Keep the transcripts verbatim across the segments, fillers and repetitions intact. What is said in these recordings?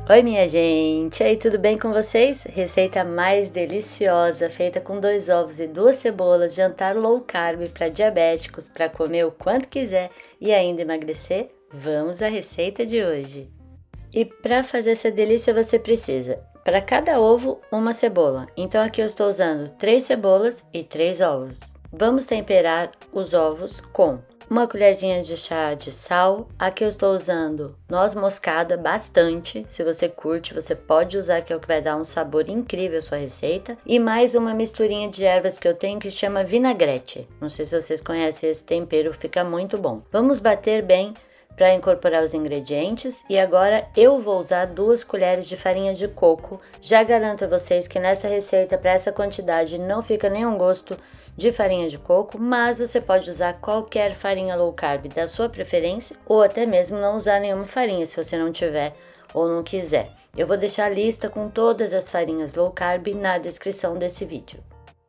Oi minha gente, e aí tudo bem com vocês? Receita mais deliciosa, feita com dois ovos e duas cebolas, jantar low carb para diabéticos, para comer o quanto quiser e ainda emagrecer? Vamos à receita de hoje! E para fazer essa delícia você precisa, para cada ovo, uma cebola. Então aqui eu estou usando três cebolas e três ovos. Vamos temperar os ovos com uma colherzinha de chá de sal. Aqui eu estou usando noz moscada, bastante. Se você curte, você pode usar, que é o que vai dar um sabor incrível à sua receita. E mais uma misturinha de ervas que eu tenho que chama vinagrete. Não sei se vocês conhecem esse tempero, fica muito bom. Vamos bater bem para incorporar os ingredientes. E agora eu vou usar duas colheres de farinha de coco. Já garanto a vocês que nessa receita, para essa quantidade, não fica nenhum gosto de farinha de coco, mas você pode usar qualquer farinha low carb da sua preferência, ou até mesmo não usar nenhuma farinha se você não tiver ou não quiser. Eu vou deixar a lista com todas as farinhas low carb na descrição desse vídeo.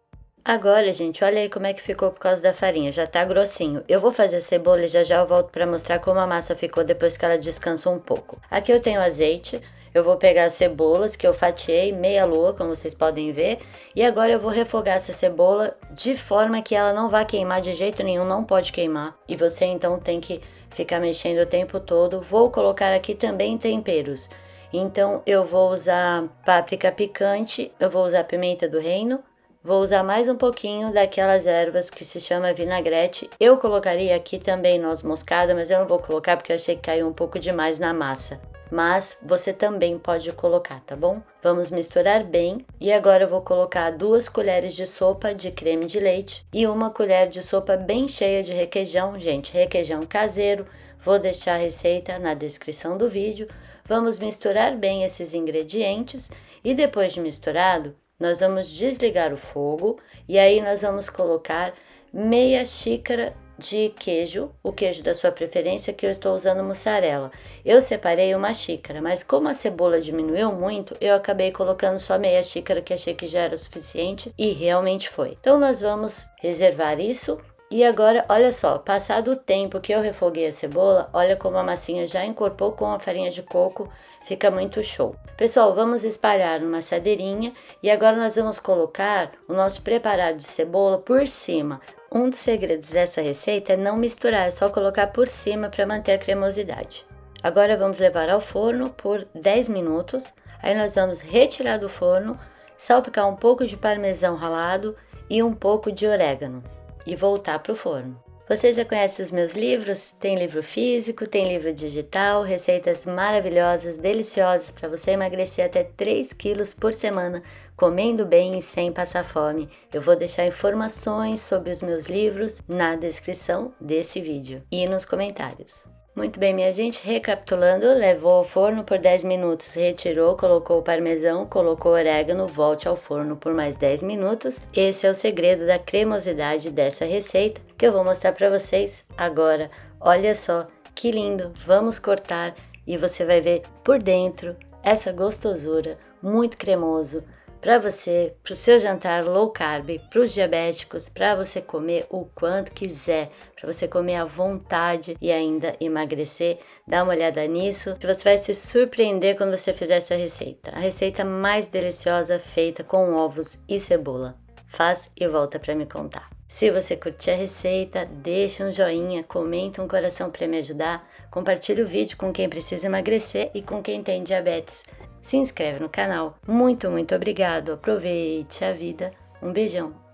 Agora, gente, olha aí como é que ficou por causa da farinha, já tá grossinho. Eu vou fazer a cebola e já já eu volto para mostrar como a massa ficou depois que ela descansou um pouco. Aqui eu tenho azeite. Eu vou pegar as cebolas que eu fatiei meia lua, como vocês podem ver, e agora eu vou refogar essa cebola de forma que ela não vá queimar de jeito nenhum, não pode queimar. E você então tem que ficar mexendo o tempo todo. Vou colocar aqui também temperos. Então eu vou usar páprica picante, eu vou usar pimenta do reino, vou usar mais um pouquinho daquelas ervas que se chama vinagrete. Eu colocaria aqui também noz moscada, mas eu não vou colocar porque eu achei que caiu um pouco demais na massa. Mas você também pode colocar, tá bom? Vamos misturar bem e agora eu vou colocar duas colheres de sopa de creme de leite e uma colher de sopa bem cheia de requeijão, gente, requeijão caseiro. Vou deixar a receita na descrição do vídeo. Vamos misturar bem esses ingredientes e depois de misturado, nós vamos desligar o fogo e aí nós vamos colocar meia xícara de queijo, o queijo da sua preferência, que eu estou usando mussarela. Eu separei uma xícara, mas como a cebola diminuiu muito, eu acabei colocando só meia xícara, que achei que já era o suficiente, e realmente foi. Então nós vamos reservar isso. E agora, olha só, passado o tempo que eu refoguei a cebola, olha como a massinha já encorpou com a farinha de coco, fica muito show. Pessoal, vamos espalhar numa assadeirinha e agora nós vamos colocar o nosso preparado de cebola por cima. Um dos segredos dessa receita é não misturar, é só colocar por cima para manter a cremosidade. Agora vamos levar ao forno por dez minutos, aí nós vamos retirar do forno, salpicar um pouco de parmesão ralado e um pouco de orégano e voltar para o forno. Você já conhece os meus livros? Tem livro físico, tem livro digital, receitas maravilhosas, deliciosas para você emagrecer até três quilos por semana, comendo bem e sem passar fome. Eu vou deixar informações sobre os meus livros na descrição desse vídeo e nos comentários. Muito bem, minha gente, recapitulando, levou ao forno por dez minutos, retirou, colocou o parmesão, colocou o orégano, volte ao forno por mais dez minutos. Esse é o segredo da cremosidade dessa receita que eu vou mostrar para vocês agora. Olha só que lindo, vamos cortar e você vai ver por dentro essa gostosura, muito cremoso. Para você, para o seu jantar low carb, para os diabéticos, para você comer o quanto quiser, para você comer à vontade e ainda emagrecer, dá uma olhada nisso. Você vai se surpreender quando você fizer essa receita. A receita mais deliciosa feita com ovos e cebola. Faz e volta para me contar. Se você curtir a receita, deixa um joinha, comenta um coração para me ajudar, compartilha o vídeo com quem precisa emagrecer e com quem tem diabetes. Se inscreve no canal. Muito, muito obrigado. Aproveite a vida. Um beijão.